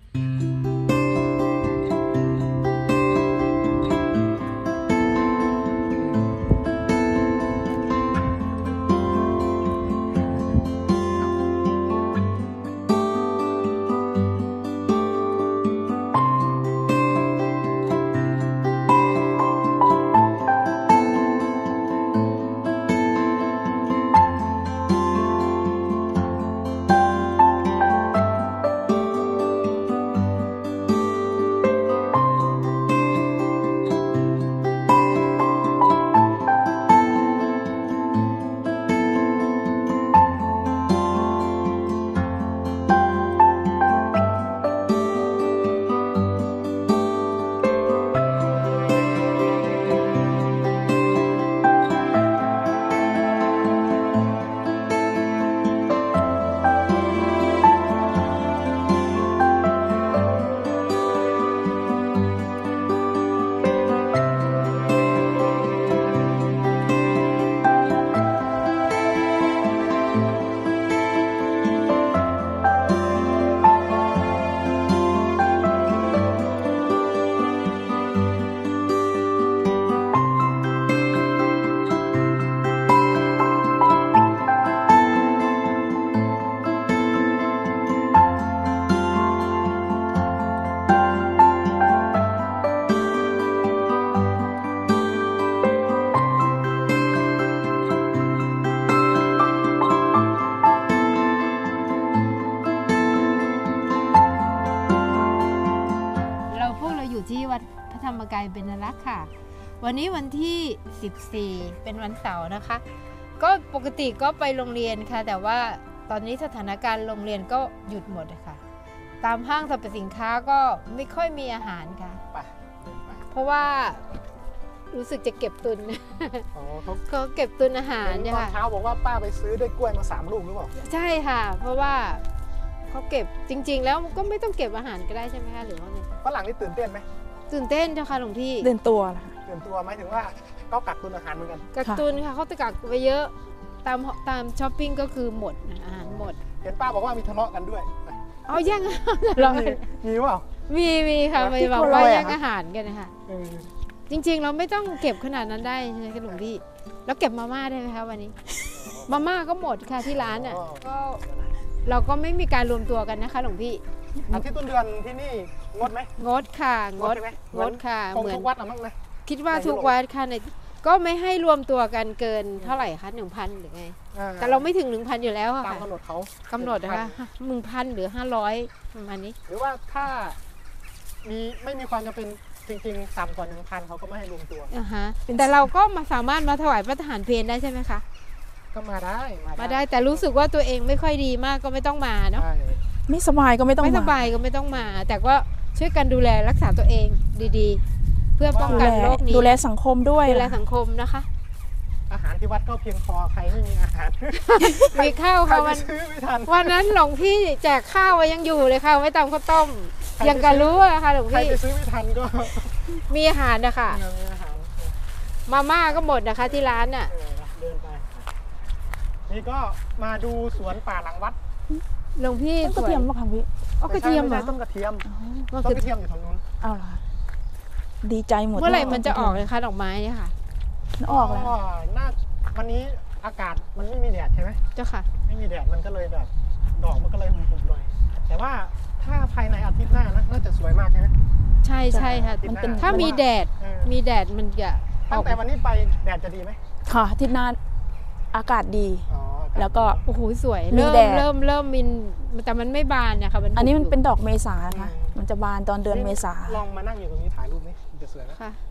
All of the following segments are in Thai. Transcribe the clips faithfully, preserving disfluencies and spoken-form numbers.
ธรรมกายเบญจรักษ์ค่ะวันนี้วันที่สิบสี่เป็นวันเสาร์นะคะก็ปกติก็ไปโรงเรียนค่ะแต่ว่าตอนนี้สถานการณ์โรงเรียนก็หยุดหมดค่ะตามห้างสรรพสินค้าก็ไม่ค่อยมีอาหารค่ะเพราะว่ารู้สึกจะเก็บตุนเขาเก็บตุนอาหารเนี่ยค่ะตอนเช้าบอกว่าป้าไปซื้อได้กล้วยมาสามลูกหรือเปล่าใช่ค่ะเพราะว่าเขาเก็บจริงๆแล้วก็ไม่ต้องเก็บอาหารก็ได้ใช่ไหมคะหรือว่าไงฝรั่งนี่ตื่นเต้นไหมตื่นเต้นเจ้าค่ะหลวงพี่ตื่นตัวนะตื่นตัวหมายถึงว่าเขากักตุนอาหารเหมือนกันกักตุนค่ะเขาจะกักไว้เยอะตามตามช้อปปิ้งก็คือหมดอาหารหมดเห็นป้าบอกว่ามีทะเลาะกันด้วยเอาแย่งทะเลาะกันมีเปล่ามีมีค่ะไม่บอกว่าแย่งอาหารกันนะคะจริงๆเราไม่ต้องเก็บขนาดนั้นได้ใช่ไหมคะหลวงพี่แล้วเก็บมาม่าได้ไหมคะวันนี้มาม่าก็หมดค่ะที่ร้านอ่ะก็เราก็ไม่มีการรวมตัวกันนะคะหลวงพี่อาทิตย์ต้นเดือนที่นี่งดไหมงดค่ะงดงดค่ะเหมือนทุกวัดหรือมั้งเลยคิดว่าทุกวัดค่ะในก็ไม่ให้รวมตัวกันเกินเท่าไหร่คะหนึ่งพันหรือไงแต่เราไม่ถึงหนึ่งพันอยู่แล้วค่ะตามกำหนดเขากำหนดนะคะหนึ่งพันหรือห้าร้อยประมาณนี้หรือว่าถ้ามีไม่มีความจำเป็นจริงๆต่ำกว่าหนึ่งพันเขาก็ไม่ให้รวมตัวอ่าฮะแต่เราก็มาสามารถมาถวายพระทหารเพลได้ใช่ไหมคะก็มาได้มาได้แต่รู้สึกว่าตัวเองไม่ค่อยดีมากก็ไม่ต้องมาเนาะไม่สบายก็ไม่ต้องไม่สบายก็ไม่ต้องมาแต่ก็ช่วยกันดูแลรักษาตัวเองดีๆเพื่อป้องกันโรคนี้ดูแลสังคมด้วยดูแลสังคมนะคะอาหารที่วัดก็เพียงพอใครไม่มีอาหารมีข้าวค่ะวันวันนั้นหลวงพี่แจกข้าวยังอยู่เลยค่ะไม่ตามข้าวต้มยังกันรู้อะค่ะหลวงพี่ใครไปซื้อไม่ทันก็มีอาหารนะคะมาม่าก็หมดนะคะที่ร้านน่ะเดินไปนี่ก็มาดูสวนป่าหลังวัดหลวงพี่ต้นกระเทียมป่ะคะพี่อ๋อกระเทียมเหรอต้นกระเทียมต้นกระเทียมอยู่ทางนู้นอ้าวเหรอดีใจหมดเมื่อไหร่มันจะออกเลยคะดอกไม้เนี่ยค่ะออกแล้วน่าวันนี้อากาศมันไม่มีแดดใช่ไหมเจ้าค่ะไม่มีแดดมันก็เลยแบบดอกมันก็เลยหุ่มๆหน่อยแต่ว่าถ้าภายในอาทิตย์หน้านะน่าจะสวยมากใช่ไหมใช่ใช่ค่ะมันเป็นถ้ามีแดดมีแดดมันจะตั้งแต่วันนี้ไปแดดจะดีไหมค่ะอาทิตย์หน้าอากาศดีแล้วก็โอ้โหสวยเริ่มเริ่มเริ่มมินแต่มันไม่บานนะคะอันนี้มันเป็นดอกเมษาค่ะมันจะบานตอนเดือนเมษาลองมานั่งอยู่ตรงนี้ถ่ายรูปนี่จะสวยไหมค่ะ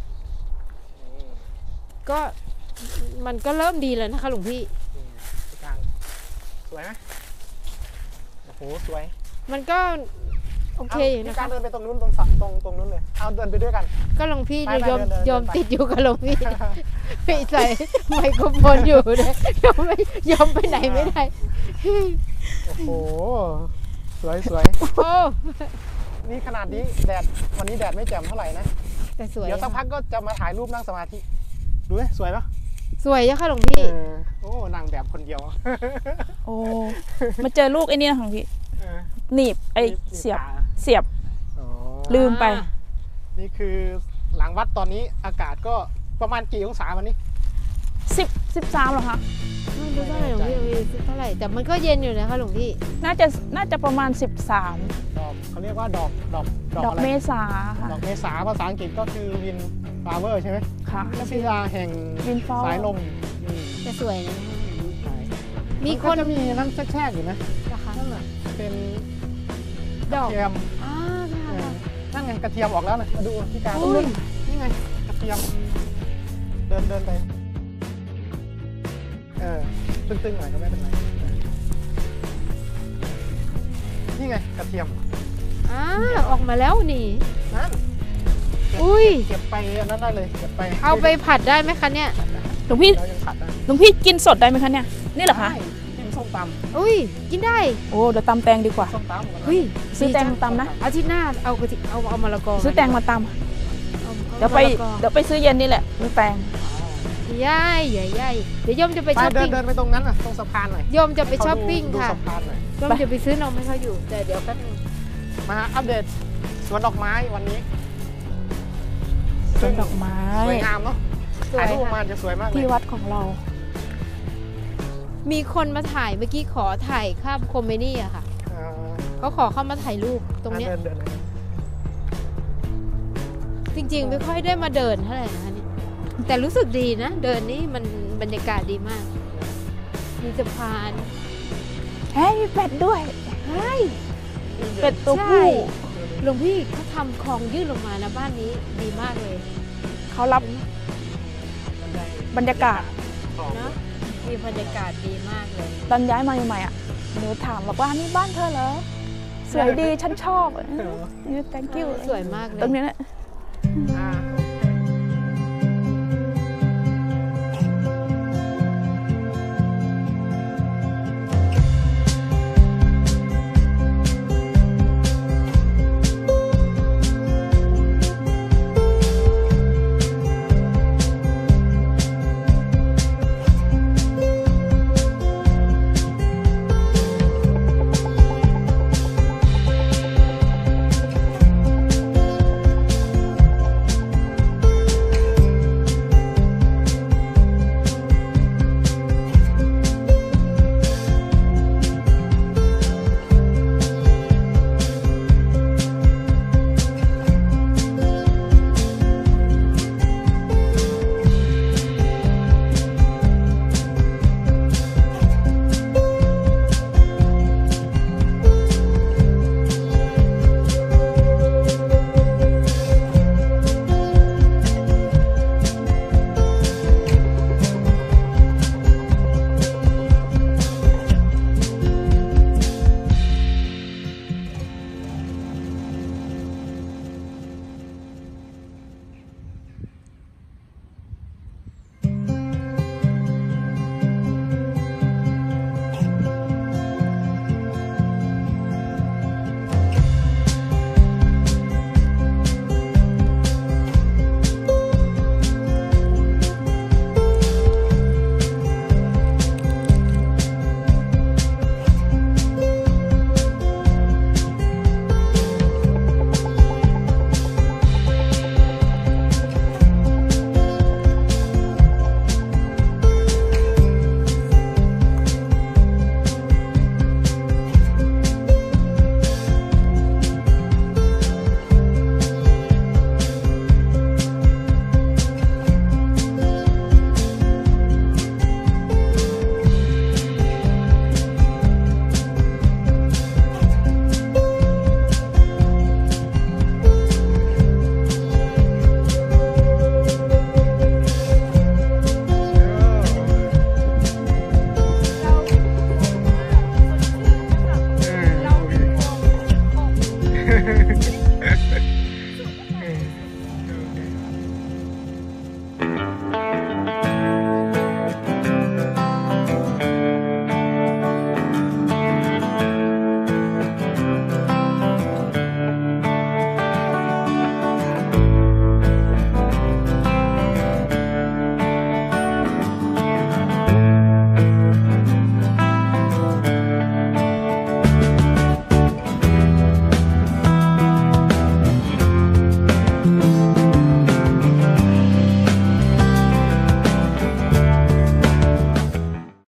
ก็มันก็เริ่มดีแล้วนะคะหลวงพี่สวยไหมโอ้โหสวยมันก็โอเคนะการเดินไปตรงนู้นตรงตรงตรงนู้นเลยเอาเดินไปด้วยกันก็หลวงพี่ยอมยอมติดอยู่กับหลวงพี่พี่ใส่ไมโครโฟนอยู่เลยยอมไม่ยอมไปไหนไม่ได้โอ้โหสวยสวยโอ้นี่ขนาดนี้แดดวันนี้แดดไม่แจ่มเท่าไหร่นะแต่สวยเดี๋ยวสักพักก็จะมาถ่ายรูปนั่งสมาธิดูไหมสวยปะสวยอะค่ะหลวงพี่โอ้นางแบบคนเดียวโอ้มาเจอลูกไอ้นี่ของพี่หนีบไอ้เสียบเสียบอ๋อลืมไปนี่คือหลังวัดตอนนี้อากาศก็ประมาณกี่องศาวันนี้สิบ สิบสามเหรอคะไม่รู้เท่าไหร่หลวงพี่เท่าไหร่แต่มันก็เย็นอยู่นะคะหลวงพี่น่าจะน่าจะประมาณสิบสามดอกเขาเรียกว่าดอกดอกดอกอะไรเมษาค่ะดอกเมษาภาษาอังกฤษก็คือวินฟลาเวอร์ใช่ไหมค่ะพระบิดาแห่ง Windflower สายลมอืมจะสวยนะใช่มีคนก็จะมีนั่นแทรกๆอยู่นะนะคะนั่นแหละเป็นดกอกระเทียมอ่าเออค่ะนั่นไงกระเทียมออกแล้วนะมาดูที่การอุ้ยนี่ไงกระเทียม เดินเดินไปเออตึงๆหน่อยก็ไม่เป็นไรนี่ไงกระเทียมอ่าออกมาแล้วนี่นั่นอุ้ยเก็บไปอันนั้นได้เลยเก็บไปเอาไปผัดได้ไหมคะเนี่ยหลวงพี่เรายังผัดได้หลวงพี่กินสดได้ไหมคะเนี่ย นี่เหรอคะได้กินส้มตำอุ้ยกินได้โอ้เดี๋ยวตำแตงดีกว่าส้มตำกันนะเฮ้ยซื้อแตงมาตำนะอาทิตย์หน้าเอากระทิเอาเอามะละกอซื้อแตงมาตอาำเดี๋ยวไปมะละกอเดี๋ยวไปซื้อเย็นนี่แหละซื้อแตงย่ายใหญ่ใหญ่เดี๋ยวโยมจะไปไปช้อปเดินปิ้งเดินไปตรงนั้นน่ะตรงสะพานหน่อยโยมจะไปช้อปปิ้งดูค่ะสะพานหน่อยโยมจะไปซื้อนมให้เขาอยู่แต่เดี๋ยวแป๊บนึงมาอัปเดตสวนดอกไม้วันนี้สวนดอกไม้สวยงามเนาะสวถ่ายยรูปมาค่ะจะสวยมากเลยที่วัดของเรามีคนมาถ่ายเมื่อกี้ขอถ่ายภาพคอมเมดี้อะค่ะเอ่อเขาขอเข้ามาถ่ายรูปตรงเนี้ยเดินเดินเลยจริงๆ ไม่ค่อยได้มาเดินเท่าไหร่นะคะเนี่ยแต่รู้สึกดีนะ เดินนี่มันบรรยากาศดีมาก มีสะพานเฮ้ยมีเป็ดด้วยเฮ้ยเป็ดตัวใช่ผู้หลวงพี่เขาทำคลองยื่นลงมานะบ้านนี้ดีมากเลยเขารับ บรรยากาศเนอะมีบรรยากาศดีมากเลยตอนย้ายมาใหม่ๆอ่ะหนูถามบอกว่านี่บ้านเธอเหรอ สวยดีฉันชอบนี่ thank you สวยมากเลยตรงนี้แหละอ่าโอเค